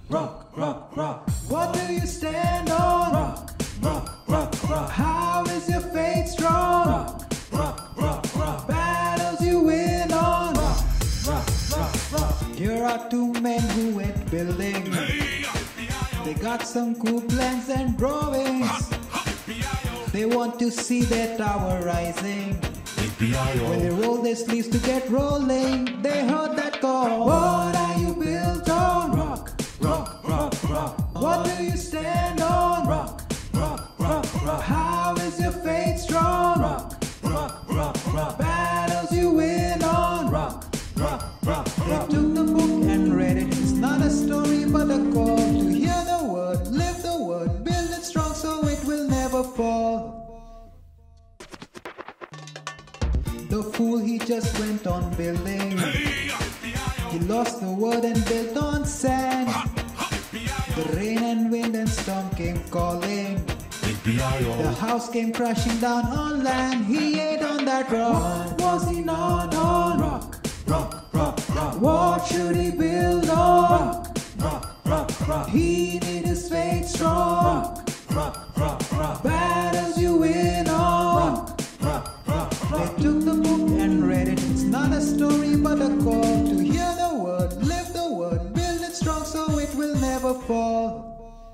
rock, rock, rock. What do you stand on? Rock, rock, rock, rock. How is your faith strong? Rock, rock, rock, rock. Battles you win on. Rock, rock, rock, rock. Here are two men who went building. They got some cool plans and drawings. They want to see their tower rising. When they roll their sleeves to get rolling, they heard that call. What are you built on? Rock, rock, rock, rock. What do you stand on? Rock, rock, rock, rock. How is your faith strong? Rock, rock, rock, rock. Battles you win on. Rock, rock, rock, They rock. took the book and read it. It's not a story but a call to hear the word, live the word, build it strong so it will never fall. The fool, he just went on building. He lost the word and built on sand. The rain and wind and storm came calling. The house came crashing down on land. He ate on that rock. What was he not on? Rock, rock, rock, rock. What should he build on? Rock, rock, rock. He need his faith strong. Rock, rock, rock. Battles you win on. Rock, rock, They rock. took the book and read it. It's not a story but a call to hear the word, live the word, build it strong so it will never fall.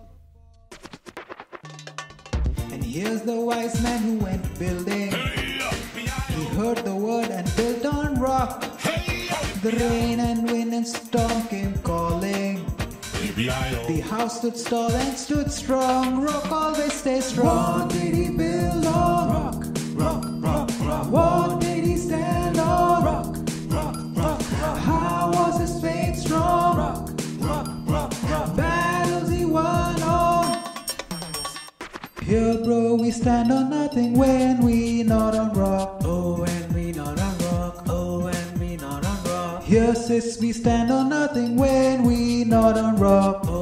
And here's the wise man who went building. He heard the word and built on rock. The rain and wind and storm came calling. The house stood tall and stood strong. Rock always stays strong. What did he build on? Rock, rock, rock, rock. What did he stand on? Rock, rock, rock, rock. How was his faith strong? Rock, rock, rock, rock. Battles he won on. Here, bro, we stand on nothing when we not on rock. Oh, when we not on rock. Oh, when we not on rock. Here, sis, we stand on nothing when we not on rock. Oh,